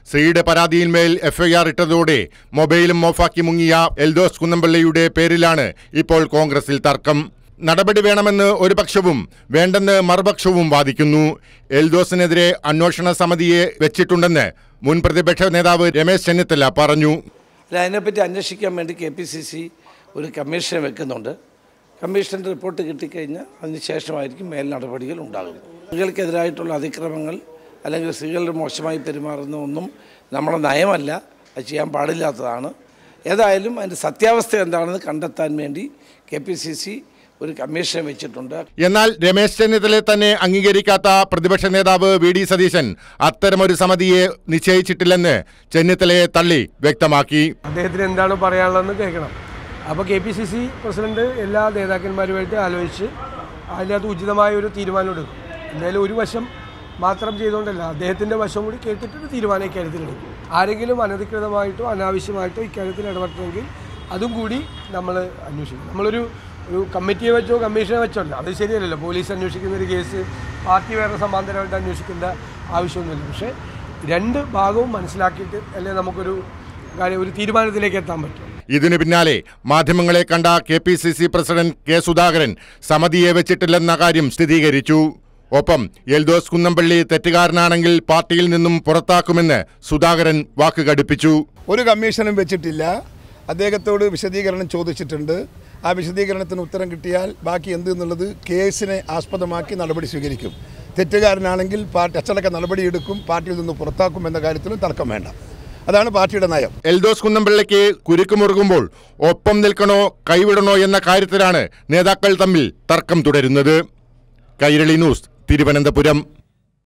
സ്ത്രീയുടെ പരാതിയിന്മേൽ എഫ്ഐആർ ഇട്ടതോടെ മൊബൈലും ഓഫാക്കി മുങ്ങിയ എൽദോസ് കുന്നംപള്ളിയുടെ പേരിലാണ് ഇപ്പോൾ കോൺഗ്രസിൽ തർക്കം. നടപടി വേണമെന്ന് ഒരു പക്ഷവും വേണ്ടെന്ന് മറുപക്ഷവും വാദിക്കുന്നു. എൽദോസിനെതിരെ അന്വേഷണ സമിതിയെ വെച്ചിട്ടുണ്ടെന്ന് മുൻ പ്രതിപക്ഷ നേതാവ് രമേശ് ചെന്നിത്തല പറഞ്ഞു. അതിനെപ്പറ്റി അന്വേഷിക്കാൻ വേണ്ടി KPCC ഒരു കമ്മീഷനെ വെക്കുന്നുണ്ട്. കമ്മീഷൻ്റെ റിപ്പോർട്ട് കിട്ടിക്കഴിഞ്ഞാൽ അതിനുശേഷമായിരിക്കും മേൽ നടപടികൾ ഉണ്ടാകും. സ്ത്രീകൾക്കെതിരായിട്ടുള്ള അതിക്രമങ്ങൾ അല്ലെങ്കിൽ സ്ത്രീകളുടെ മോശമായി പെരുമാറുന്നതൊന്നും നമ്മുടെ നയമല്ല, അത് ചെയ്യാൻ പാടില്ലാത്തതാണ്. ഏതായാലും അതിൻ്റെ സത്യാവസ്ഥ എന്താണെന്ന് കണ്ടെത്താൻ വേണ്ടി KPCC ഒരു കമ്മീഷൻ വെച്ചിട്ടുണ്ട്. എന്നാൽ രമേശ് ചെന്നിത്തലയെ തന്നെ അംഗീകരിക്കാത്ത പ്രതിപക്ഷ നേതാവ് VD സതീശൻ അത്തരമൊരു സമിതിയെ നിശ്ചയിച്ചിട്ടില്ലെന്ന് ചെന്നിത്തലയെ തള്ളി വ്യക്തമാക്കി. അദ്ദേഹത്തിന് എന്താണ് പറയാനുള്ളതെന്ന് കേൾക്കണം. അപ്പോൾ KPCC പ്രസിഡന്റ് എല്ലാ നേതാക്കന്മാരുമായിട്ട് ആലോചിച്ച് അതിനകത്ത് ഉചിതമായ ഒരു തീരുമാനം എടുക്കും. എന്തായാലും ഒരു വശം മാത്രം ചെയ്തുകൊണ്ടല്ല, അദ്ദേഹത്തിൻ്റെ വശം കൂടി കേട്ടിട്ടൊരു തീരുമാനം ഇക്കാര്യത്തിലെടുക്കും. ആരെങ്കിലും അനധികൃതമായിട്ടോ അനാവശ്യമായിട്ടോ ഇക്കാര്യത്തിൽ ഇടപെട്ടെങ്കിൽ അതും കൂടി നമ്മൾ അന്വേഷിക്കും. നമ്മളൊരു കമ്മിറ്റിയെ വെച്ചോ കമ്മീഷനെ വെച്ചോ അത് ശരിയല്ലല്ലോ. പോലീസ് അന്വേഷിക്കുന്ന ഒരു കേസ് പാർട്ടി വേറെ സമാന്തരമായിട്ട് അന്വേഷിക്കേണ്ട ആവശ്യമൊന്നുമില്ല. പക്ഷേ രണ്ട് ഭാഗവും മനസ്സിലാക്കിയിട്ട് അല്ലേ നമുക്കൊരു ഒരു തീരുമാനത്തിലേക്ക് എത്താൻ പറ്റും. ഇതിനു പിന്നാലെ മാധ്യമങ്ങളെ കണ്ട KPCC പ്രസിഡന്റ് K സുധാകരൻ സമിതിയെ വെച്ചിട്ടില്ലെന്ന കാര്യം സ്ഥിരീകരിച്ചു. ഒപ്പം എൽദോസ് കുന്നംപള്ളി തെറ്റുകാരനാണെങ്കിൽ പാർട്ടിയിൽ നിന്നും പുറത്താക്കുമെന്ന് സുധാകരൻ വാക്കുകടുപ്പിച്ചു. ഒരു കമ്മീഷനും വെച്ചിട്ടില്ല. അദ്ദേഹത്തോട് വിശദീകരണം ചോദിച്ചിട്ടുണ്ട്. ആ വിശദീകരണത്തിന് ഉത്തരം കിട്ടിയാൽ ബാക്കി എന്ത് എന്നുള്ളത് കേസിനെ ആസ്പദമാക്കി നടപടി സ്വീകരിക്കും. തെറ്റുകാരനാണെങ്കിൽ പാർട്ടി അച്ചടക്ക നടപടിയെടുക്കും, പാർട്ടിയിൽ നിന്ന് പുറത്താക്കും എന്ന കാര്യത്തിലും തർക്കം വേണ്ട. അതാണ് പാർട്ടിയുടെ നയം. എൽദോസ് കുന്നംപള്ളിക്ക് കുരുക്കുമുറുകുമ്പോൾ ഒപ്പം നിൽക്കണോ കൈവിടണോ എന്ന കാര്യത്തിലാണ് നേതാക്കൾ തമ്മിൽ തർക്കം തുടരുന്നത്. കൈരളി ന്യൂസ്, തിരുവനന്തപുരം.